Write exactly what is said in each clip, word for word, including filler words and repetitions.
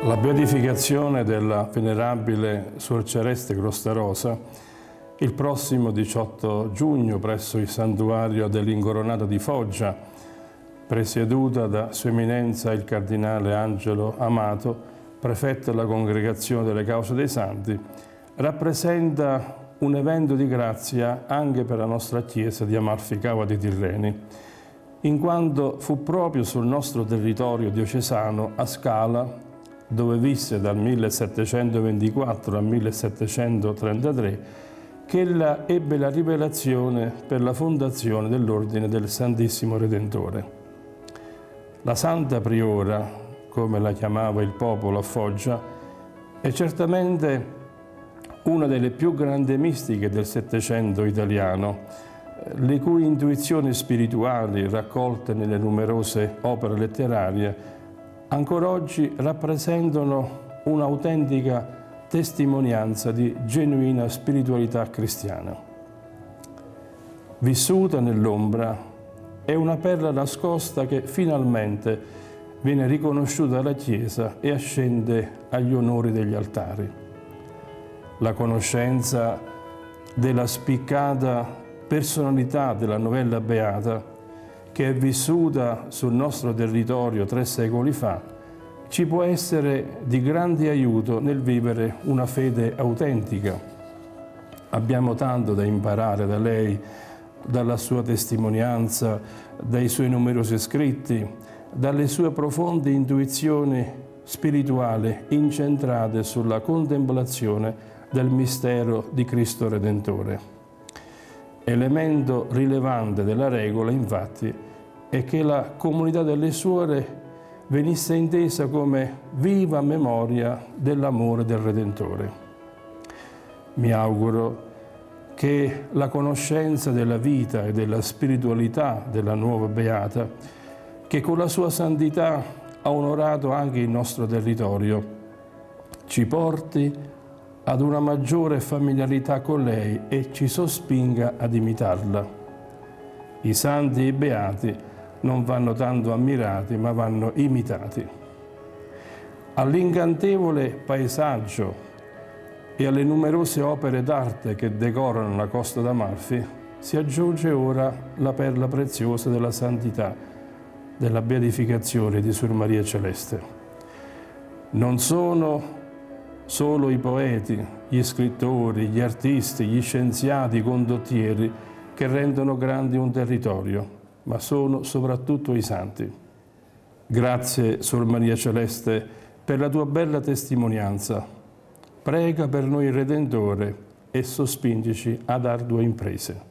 La beatificazione della venerabile Suor Celeste Crostarosa il prossimo diciotto giugno presso il santuario dell'Incoronata di Foggia, presieduta da Sua Eminenza il Cardinale Angelo Amato, prefetto della Congregazione delle Cause dei Santi, rappresenta un evento di grazia anche per la nostra Chiesa di Amalfi Cava dei Tirreni, in quanto fu proprio sul nostro territorio diocesano, a Scala, dove visse dal millesettecentoventiquattro al millesettecentotrentatré, che ella ebbe la rivelazione per la fondazione dell'Ordine del Santissimo Redentore. La Santa Priora, come la chiamava il popolo a Foggia, è certamente una delle più grandi mistiche del Settecento italiano, le cui intuizioni spirituali, raccolte nelle numerose opere letterarie, ancora oggi rappresentano un'autentica testimonianza di genuina spiritualità cristiana. Vissuta nell'ombra, è una perla nascosta che finalmente viene riconosciuta dalla Chiesa e ascende agli onori degli altari. La conoscenza della spiccata personalità della novella beata, che è vissuta sul nostro territorio tre secoli fa, ci può essere di grande aiuto nel vivere una fede autentica. Abbiamo tanto da imparare da lei, dalla sua testimonianza, dai suoi numerosi scritti, dalle sue profonde intuizioni spirituali incentrate sulla contemplazione del mistero di Cristo Redentore. Elemento rilevante della regola, infatti, è che la comunità delle suore venisse intesa come viva memoria dell'amore del Redentore. Mi auguro che la conoscenza della vita e della spiritualità della nuova Beata, che con la sua santità ha onorato anche il nostro territorio, ci porti ad una maggiore familiarità con lei e ci sospinga ad imitarla. I santi e i beati non vanno tanto ammirati, ma vanno imitati. All'incantevole paesaggio e alle numerose opere d'arte che decorano la costa d'Amalfi si aggiunge ora la perla preziosa della santità, della beatificazione di Suor Maria Celeste. Non sono solo i poeti, gli scrittori, gli artisti, gli scienziati, i condottieri che rendono grandi un territorio, ma sono soprattutto i santi. Grazie, Suor Maria Celeste, per la tua bella testimonianza. Prega per noi il Redentore e sospingici ad ardue imprese.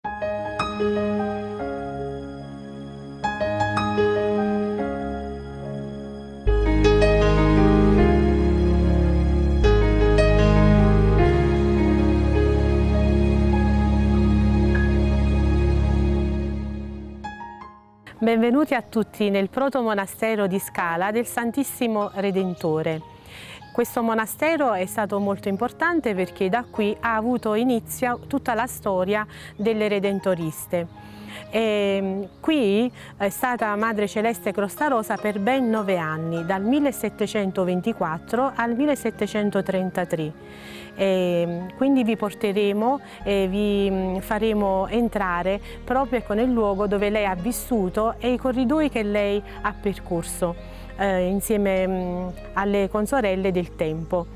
Benvenuti a tutti nel protomonastero di Scala del Santissimo Redentore. Questo monastero è stato molto importante perché da qui ha avuto inizio tutta la storia delle Redentoriste. E qui è stata Madre Celeste Crostarosa per ben nove anni, dal millesettecentoventiquattro al millesettecentotrentatré. E quindi vi porteremo e vi faremo entrare proprio nel luogo dove lei ha vissuto e i corridoi che lei ha percorso eh, insieme mh, alle consorelle del tempo.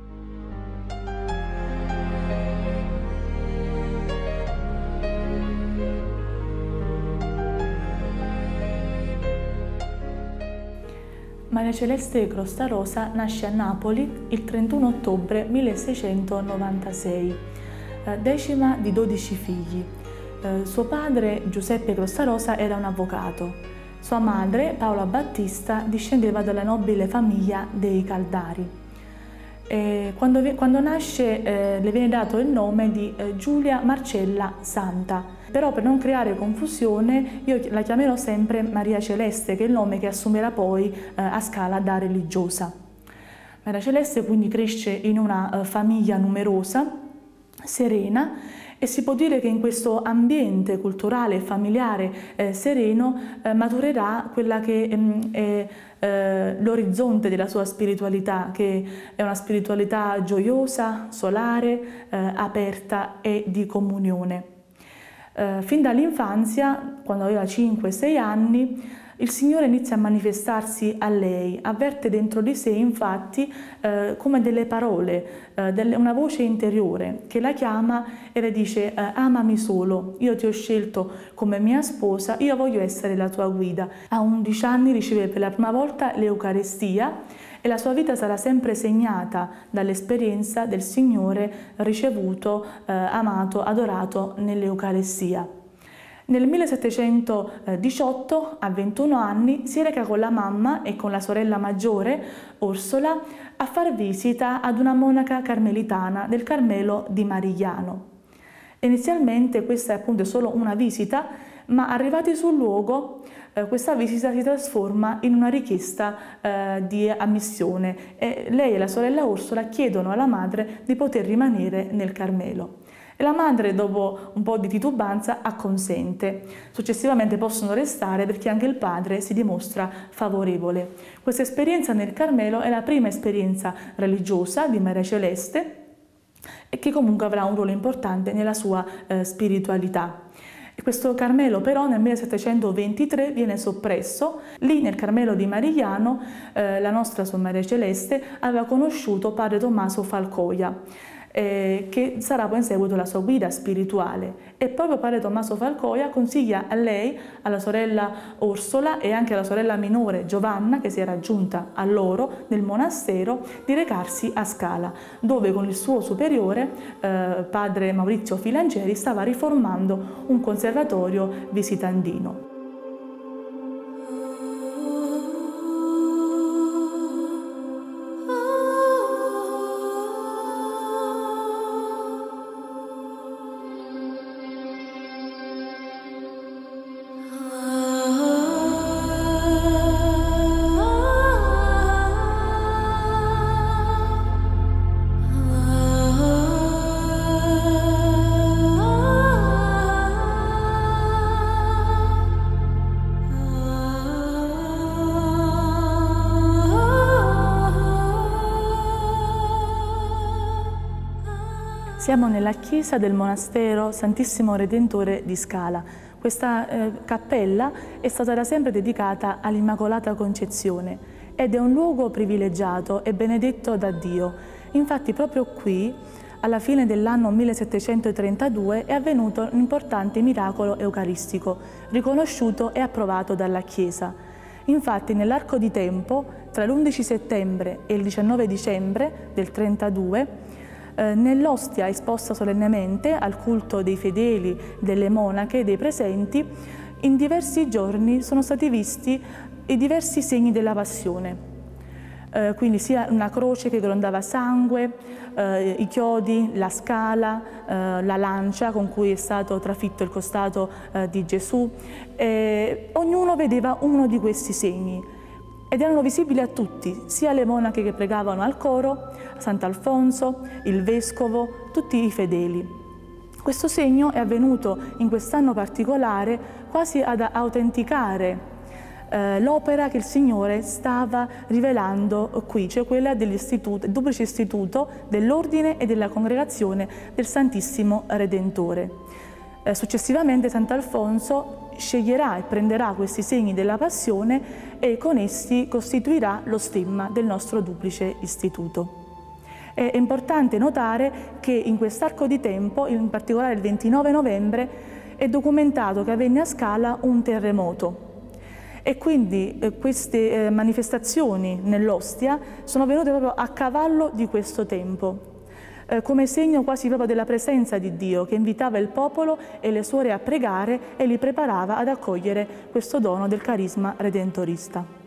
Maria Celeste Crostarosa nasce a Napoli il trentuno ottobre milleseicentonovantasei, decima di dodici figli. Suo padre, Giuseppe Crostarosa, era un avvocato. Sua madre, Paola Battista, discendeva dalla nobile famiglia dei Caldari. E quando, quando nasce eh, le viene dato il nome di eh, Giulia Marcella Santa, però per non creare confusione io la chiamerò sempre Maria Celeste, che è il nome che assumerà poi eh, a Scala da religiosa. Maria Celeste quindi cresce in una eh, famiglia numerosa, serena, e si può dire che in questo ambiente culturale e familiare eh, sereno eh, maturerà quella che ehm, è eh, l'orizzonte della sua spiritualità, che è una spiritualità gioiosa, solare, eh, aperta e di comunione. Eh, fin dall'infanzia, quando aveva cinque sei anni, il Signore inizia a manifestarsi a lei, avverte dentro di sé infatti eh, come delle parole, eh, delle, una voce interiore che la chiama e le dice eh, amami solo, io ti ho scelto come mia sposa, io voglio essere la tua guida. A undici anni riceve per la prima volta l'Eucaristia e la sua vita sarà sempre segnata dall'esperienza del Signore ricevuto, eh, amato, adorato nell'Eucaristia. Nel millesettecentodiciotto, a ventuno anni, si reca con la mamma e con la sorella maggiore, Orsola, a far visita ad una monaca carmelitana del Carmelo di Marigliano. Inizialmente questa è appunto solo una visita, ma arrivati sul luogo eh, questa visita si trasforma in una richiesta eh, di ammissione e lei e la sorella Orsola chiedono alla madre di poter rimanere nel Carmelo. E la madre, dopo un po' di titubanza, acconsente. Successivamente possono restare perché anche il padre si dimostra favorevole. Questa esperienza nel Carmelo è la prima esperienza religiosa di Maria Celeste e che comunque avrà un ruolo importante nella sua eh, spiritualità. E questo Carmelo però nel millesettecentoventitré viene soppresso. Lì nel Carmelo di Marigliano eh, la nostra Sor Maria Celeste aveva conosciuto padre Tommaso Falcoia, Eh, che sarà poi in seguito la sua guida spirituale, e proprio padre Tommaso Falcoia consiglia a lei, alla sorella Orsola e anche alla sorella minore Giovanna, che si era aggiunta a loro nel monastero, di recarsi a Scala, dove con il suo superiore eh, padre Maurizio Filangieri stava riformando un conservatorio visitandino. Siamo nella chiesa del monastero Santissimo Redentore di Scala. Questa eh, cappella è stata da sempre dedicata all'Immacolata Concezione ed è un luogo privilegiato e benedetto da Dio. Infatti proprio qui, alla fine dell'anno millesettecentotrentadue, è avvenuto un importante miracolo eucaristico, riconosciuto e approvato dalla Chiesa. Infatti nell'arco di tempo, tra l'undici settembre e il diciannove dicembre del trentadue, Eh, nell'ostia esposta solennemente al culto dei fedeli, delle monache e dei presenti, in diversi giorni sono stati visti i diversi segni della passione. Eh, quindi sia una croce che grondava sangue, eh, i chiodi, la scala, eh, la lancia con cui è stato trafitto il costato eh, di Gesù. Eh, ognuno vedeva uno di questi segni ed erano visibili a tutti, sia le monache che pregavano al coro, Sant'Alfonso, il vescovo, tutti i fedeli. Questo segno è avvenuto in quest'anno particolare quasi ad autenticare eh, l'opera che il Signore stava rivelando qui, cioè quella dell'istituto, il duplice istituto dell'ordine e della congregazione del Santissimo Redentore. Eh, successivamente Sant'Alfonso sceglierà e prenderà questi segni della passione e con essi costituirà lo stemma del nostro duplice istituto. È importante notare che in quest'arco di tempo, in particolare il ventinove novembre, è documentato che avvenne a Scala un terremoto e quindi eh, queste eh, manifestazioni nell'ostia sono avvenute proprio a cavallo di questo tempo, eh, come segno quasi proprio della presenza di Dio che invitava il popolo e le suore a pregare e li preparava ad accogliere questo dono del carisma redentorista.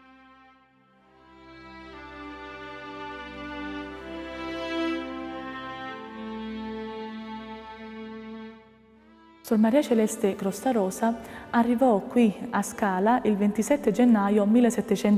Sor Maria Celeste Crostarosa arrivò qui a Scala il ventisette gennaio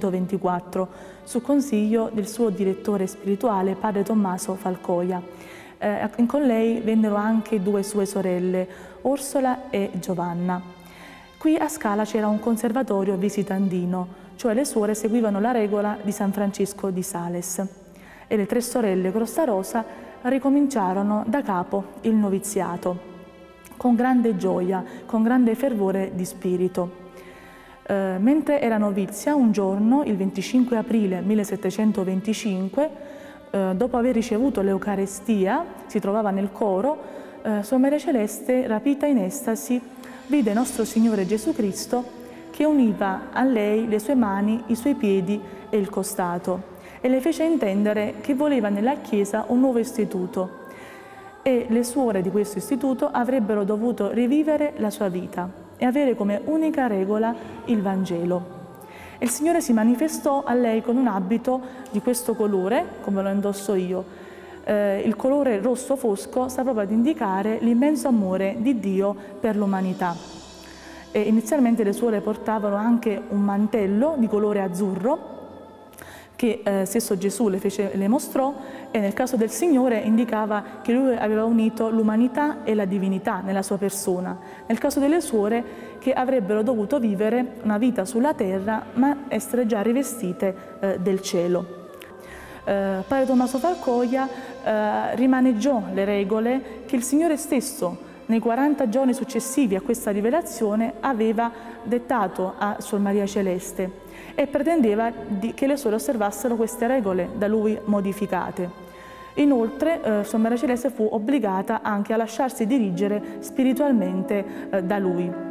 millesettecentoventiquattro su consiglio del suo direttore spirituale, padre Tommaso Falcoia. Eh, con lei vennero anche due sue sorelle, Orsola e Giovanna. Qui a Scala c'era un conservatorio visitandino, cioè le suore seguivano la regola di San Francesco di Sales e le tre sorelle Crostarosa ricominciarono da capo il noviziato, con grande gioia, con grande fervore di spirito. Eh, mentre era novizia, un giorno, il venticinque aprile millesettecentoventicinque, eh, dopo aver ricevuto l'Eucarestia, si trovava nel coro, eh, Sua Maria Celeste, rapita in estasi, vide nostro Signore Gesù Cristo che univa a lei le sue mani, i suoi piedi e il costato e le fece intendere che voleva nella Chiesa un nuovo istituto e le suore di questo istituto avrebbero dovuto rivivere la sua vita e avere come unica regola il Vangelo. E il Signore si manifestò a lei con un abito di questo colore, come lo indosso io. Eh, il colore rosso fosco sta proprio ad indicare l'immenso amore di Dio per l'umanità. E inizialmente le suore portavano anche un mantello di colore azzurro che eh, stesso Gesù le, fece, le mostrò e nel caso del Signore indicava che Lui aveva unito l'umanità e la divinità nella sua persona. Nel caso delle suore che avrebbero dovuto vivere una vita sulla terra ma essere già rivestite eh, del cielo. Eh, Padre Tommaso Falcoia eh, rimaneggiò le regole che il Signore stesso nei quaranta giorni successivi a questa rivelazione aveva dettato a Suor Maria Celeste e pretendeva di, che le suore osservassero queste regole da lui modificate. Inoltre, eh, Suor Maria Celeste fu obbligata anche a lasciarsi dirigere spiritualmente eh, da lui.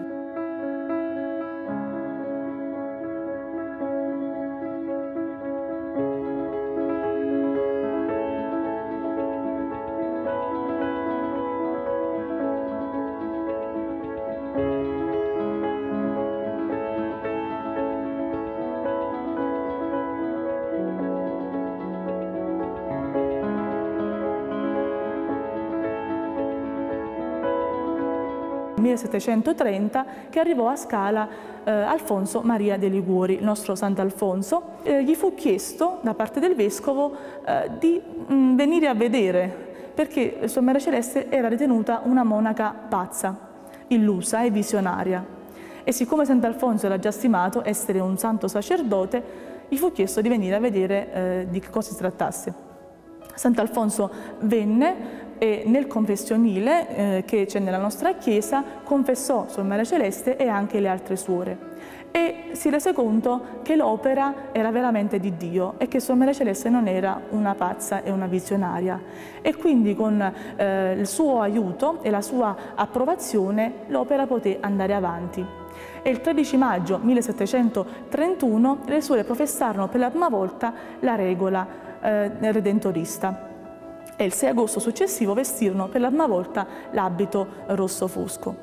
millesettecentotrenta che arrivò a Scala eh, Alfonso Maria de' Liguori, il nostro Sant'Alfonso. Eh, gli fu chiesto da parte del vescovo eh, di mh, venire a vedere perché Suor Maria Celeste era ritenuta una monaca pazza, illusa e visionaria. E siccome Sant'Alfonso era già stimato essere un santo sacerdote, gli fu chiesto di venire a vedere eh, di che cosa si trattasse. Sant'Alfonso venne e nel confessionile eh, che c'è nella nostra chiesa confessò Suor Maria Celeste e anche le altre suore e si rese conto che l'opera era veramente di Dio e che Suor Maria Celeste non era una pazza e una visionaria e quindi con eh, il suo aiuto e la sua approvazione l'opera poté andare avanti. E il tredici maggio millesettecentotrentuno le suore professarono per la prima volta la regola eh, redentorista. E il sei agosto successivo vestirono per la prima volta l'abito rosso fosco.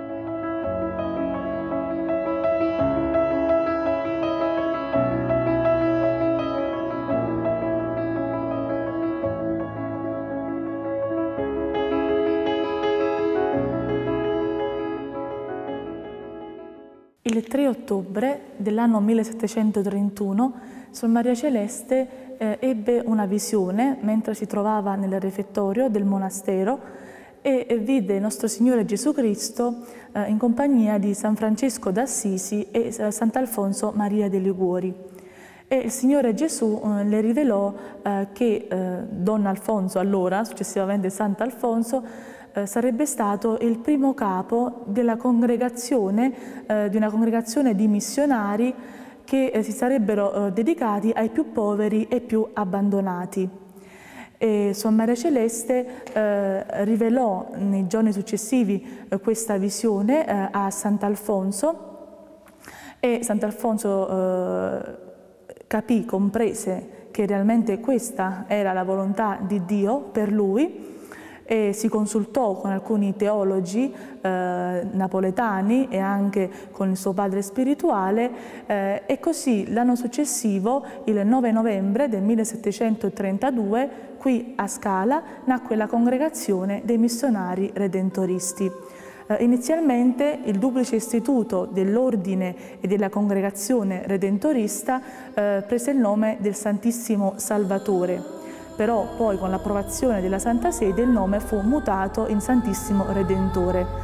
Il tre ottobre dell'anno millesettecentotrentuno Suor Maria Celeste eh, ebbe una visione mentre si trovava nel refettorio del monastero e, e vide nostro Signore Gesù Cristo eh, in compagnia di San Francesco d'Assisi e eh, Sant'Alfonso Maria de' Liguori. E il Signore Gesù eh, le rivelò eh, che eh, Don Alfonso, allora successivamente Sant'Alfonso, Eh, sarebbe stato il primo capo della congregazione, eh, di una congregazione di missionari che eh, si sarebbero eh, dedicati ai più poveri e più abbandonati. E Suor Maria Celeste eh, rivelò nei giorni successivi eh, questa visione eh, a Sant'Alfonso e Sant'Alfonso eh, capì, comprese che realmente questa era la volontà di Dio per lui e si consultò con alcuni teologi eh, napoletani e anche con il suo padre spirituale eh, e così l'anno successivo, il nove novembre del millesettecentotrentadue, qui a Scala nacque la Congregazione dei Missionari Redentoristi. Eh, inizialmente il duplice istituto dell'Ordine e della Congregazione Redentorista eh, prese il nome del Santissimo Salvatore, però poi con l'approvazione della Santa Sede il nome fu mutato in Santissimo Redentore.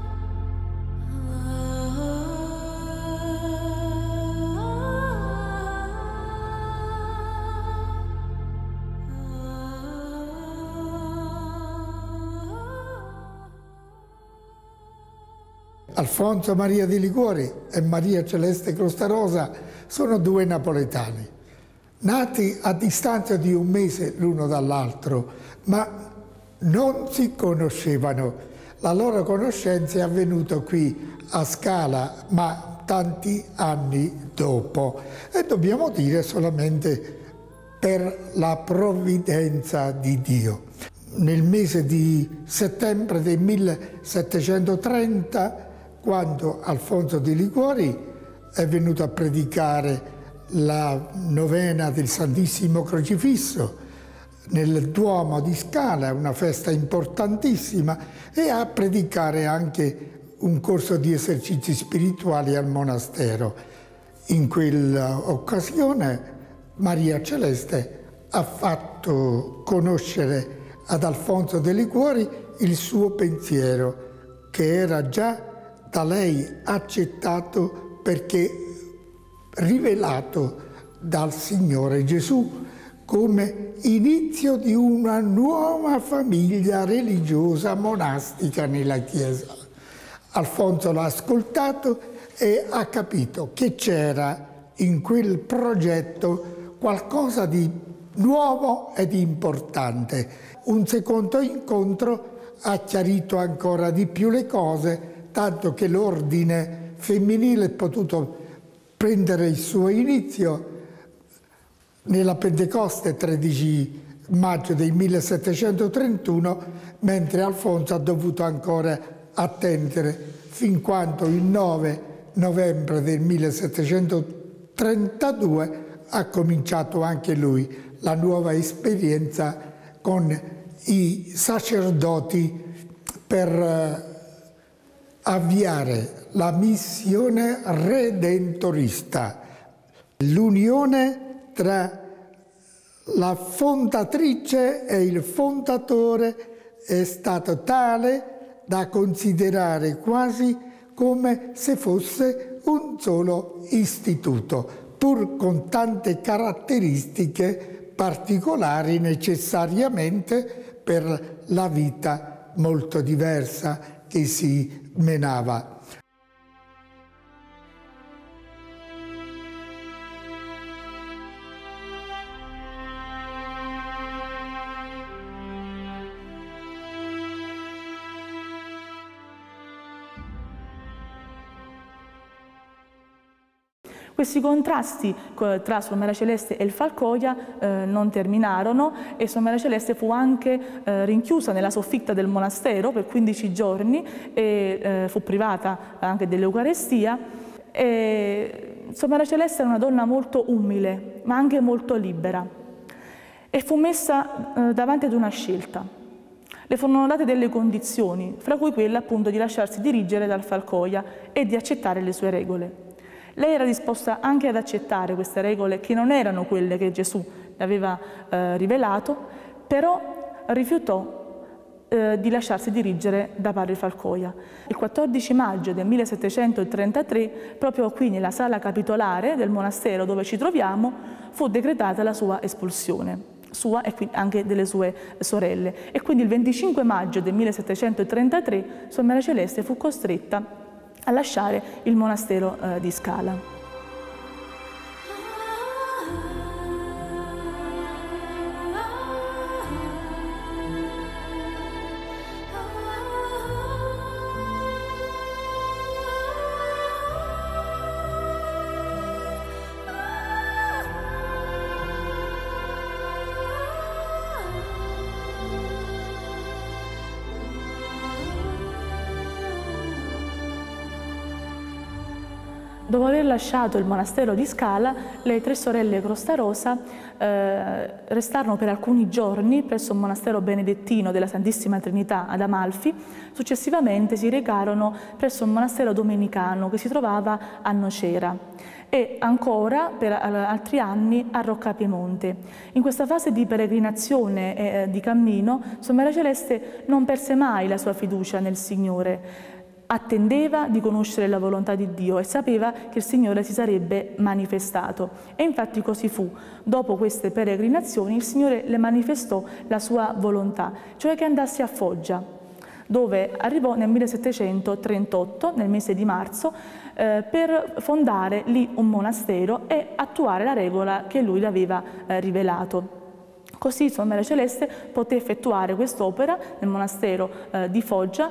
Alfonso Maria di Liguori e Maria Celeste Crostarosa sono due napoletani, nati a distanza di un mese l'uno dall'altro, ma non si conoscevano. La loro conoscenza è avvenuta qui a Scala, ma tanti anni dopo. E dobbiamo dire solamente per la provvidenza di Dio. Nel mese di settembre del millesettecentotrenta, quando Alfonso di Liguori è venuto a predicare la novena del Santissimo Crocifisso nel Duomo di Scala, una festa importantissima, e a predicare anche un corso di esercizi spirituali al monastero. In quell'occasione Maria Celeste ha fatto conoscere ad Alfonso di Liguori il suo pensiero, che era già da lei accettato perché rivelato dal Signore Gesù come inizio di una nuova famiglia religiosa monastica nella Chiesa. Alfonso l'ha ascoltato e ha capito che c'era in quel progetto qualcosa di nuovo e di importante. Un secondo incontro ha chiarito ancora di più le cose, tanto che l'ordine femminile è potuto prendere il suo inizio nella Pentecoste tredici maggio del millesettecentotrentuno, mentre Alfonso ha dovuto ancora attendere fin quando il nove novembre del millesettecentotrentadue ha cominciato anche lui la nuova esperienza con i sacerdoti per avviare la missione redentorista, l'unione tra la fondatrice e il fondatore è stato tale da considerare quasi come se fosse un solo istituto, pur con tante caratteristiche particolari necessariamente per la vita molto diversa che si menava. Questi contrasti tra Sor Maria Celeste e il Falcoia eh, non terminarono e Sor Maria Celeste fu anche eh, rinchiusa nella soffitta del monastero per quindici giorni e eh, fu privata anche dell'Eucarestia. E Sor Maria Celeste era una donna molto umile, ma anche molto libera, e fu messa eh, davanti ad una scelta. Le furono date delle condizioni, fra cui quella appunto di lasciarsi dirigere dal Falcoia e di accettare le sue regole. Lei era disposta anche ad accettare queste regole che non erano quelle che Gesù le aveva eh, rivelato, però rifiutò eh, di lasciarsi dirigere da padre Falcoia. Il quattordici maggio del millesettecentotrentatré, proprio qui nella sala capitolare del monastero dove ci troviamo, fu decretata la sua espulsione, sua e anche delle sue sorelle. E quindi il venticinque maggio del millesettecentotrentatré Sor Maria Celeste fu costretta a lasciare il monastero eh, di Scala. Dopo aver lasciato il monastero di Scala, le tre sorelle Crostarosa eh, restarono per alcuni giorni presso il monastero benedettino della Santissima Trinità ad Amalfi. Successivamente si recarono presso un monastero domenicano che si trovava a Nocera e ancora per altri anni a Rocca Piemonte. In questa fase di peregrinazione e di cammino, Sor Maria Celeste non perse mai la sua fiducia nel Signore. Attendeva di conoscere la volontà di Dio e sapeva che il Signore si sarebbe manifestato. E infatti così fu. Dopo queste peregrinazioni il Signore le manifestò la sua volontà, cioè che andasse a Foggia, dove arrivò nel millesettecentotrentotto, nel mese di marzo, eh, per fondare lì un monastero e attuare la regola che lui le aveva eh, rivelato. Così Sor Maria Celeste poté effettuare quest'opera nel monastero eh, di Foggia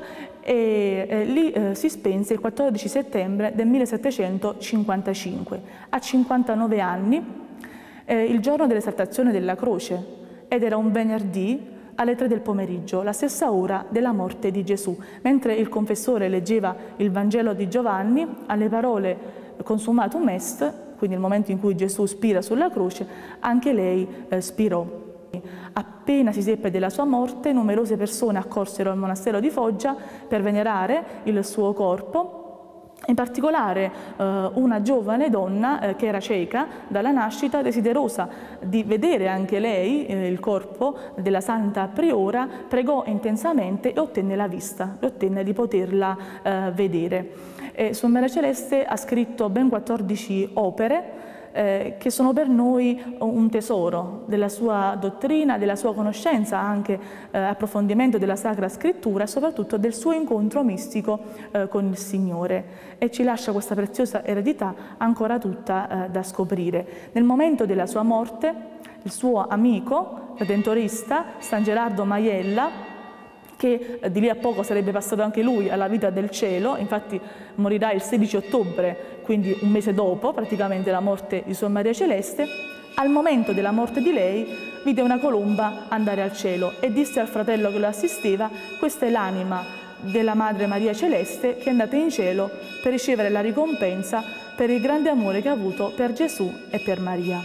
e eh, lì eh, si spense il quattordici settembre del millesettecentocinquantacinque, a cinquantanove anni, eh, il giorno dell'esaltazione della croce, ed era un venerdì alle tre del pomeriggio, la stessa ora della morte di Gesù. Mentre il confessore leggeva il Vangelo di Giovanni, alle parole consumatum est, quindi il momento in cui Gesù spira sulla croce, anche lei eh, spirò. Appena si seppe della sua morte, numerose persone accorsero al monastero di Foggia per venerare il suo corpo. In particolare eh, una giovane donna eh, che era cieca dalla nascita, desiderosa di vedere anche lei eh, il corpo della santa priora, pregò intensamente e ottenne la vista, e ottenne di poterla eh, vedere. E Sor Maria Celeste ha scritto ben quattordici opere Eh, che sono per noi un tesoro della sua dottrina, della sua conoscenza, anche eh, approfondimento della Sacra Scrittura e soprattutto del suo incontro mistico eh, con il Signore, e ci lascia questa preziosa eredità ancora tutta eh, da scoprire. Nel momento della sua morte, il suo amico redentorista San Gerardo Maiella, che di lì a poco sarebbe passato anche lui alla vita del cielo, infatti morirà il sedici ottobre, quindi un mese dopo praticamente la morte di Sor Maria Celeste, al momento della morte di lei vide una colomba andare al cielo e disse al fratello che lo assisteva: questa è l'anima della Madre Maria Celeste che è andata in cielo per ricevere la ricompensa per il grande amore che ha avuto per Gesù e per Maria.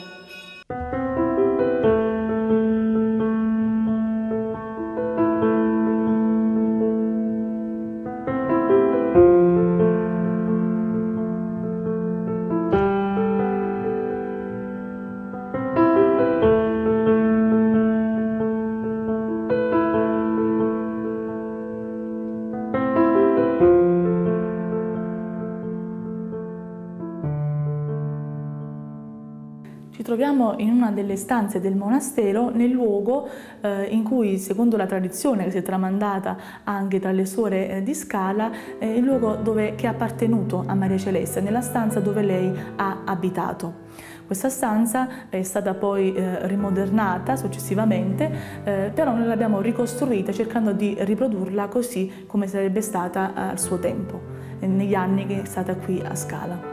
Ci troviamo in una delle stanze del monastero, nel luogo eh, in cui, secondo la tradizione che si è tramandata anche tra le suore eh, di Scala, è il luogo dove, che è appartenuto a Maria Celeste, nella stanza dove lei ha abitato. Questa stanza è stata poi eh, rimodernata successivamente, eh, però noi l'abbiamo ricostruita cercando di riprodurla così come sarebbe stata eh, al suo tempo, eh, negli anni che è stata qui a Scala.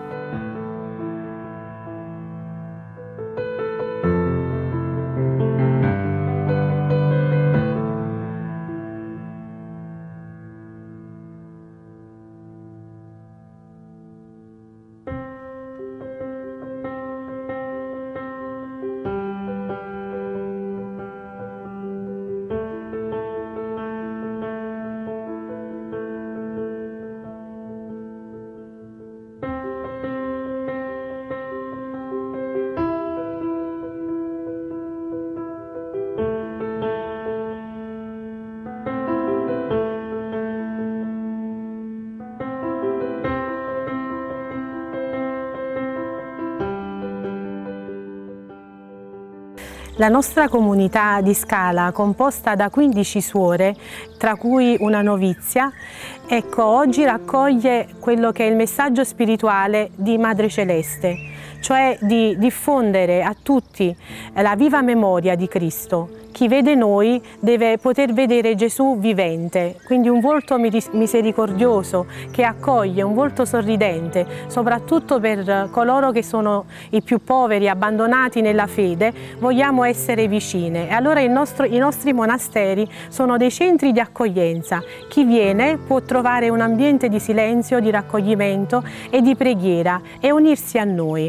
La nostra comunità di Scala, composta da quindici suore, tra cui una novizia, ecco, oggi raccoglie quello che è il messaggio spirituale di Madre Celeste, cioè di diffondere a tutti la viva memoria di Cristo. Chi vede noi deve poter vedere Gesù vivente, quindi un volto misericordioso che accoglie, un volto sorridente, soprattutto per coloro che sono i più poveri, abbandonati nella fede, vogliamo essere vicine. E allora il nostro, i nostri monasteri sono dei centri di accoglienza. Chi viene può trovare un ambiente di silenzio, di raccoglimento e di preghiera e unirsi a noi.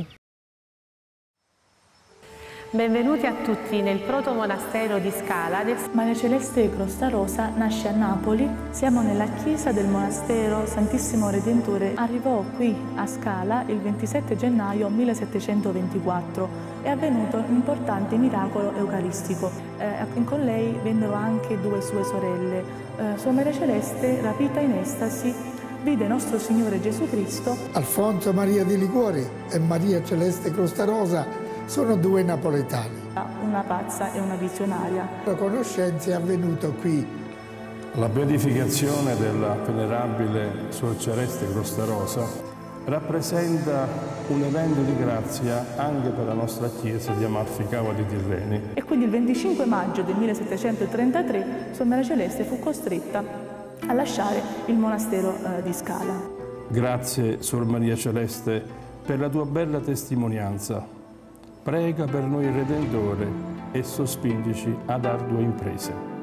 Benvenuti a tutti nel protomonastero di Scala del Maria Celeste Crostarosa nasce a Napoli, siamo nella chiesa del monastero Santissimo Redentore. Arrivò qui a Scala il ventisette gennaio millesettecentoventiquattro. È avvenuto un importante miracolo eucaristico. Eh, con lei vennero anche due sue sorelle. Eh, Sua Maria Celeste, rapita in estasi, vide nostro Signore Gesù Cristo. Alfonso Maria di Liguori e Maria Celeste Crostarosa sono due napoletani. Una pazza e una visionaria. La conoscenza è avvenuta qui. La beatificazione della venerabile Suor Celeste Crostarosa rappresenta un evento di grazia anche per la nostra chiesa di Amalfi Cava di Tirreni. E quindi il venticinque maggio del millesettecentotrentatré Sor Maria Celeste fu costretta a lasciare il monastero eh, di Scala. Grazie, Suor Maria Celeste, per la tua bella testimonianza. Prega per noi il Redentore e sospingici ad ardue imprese.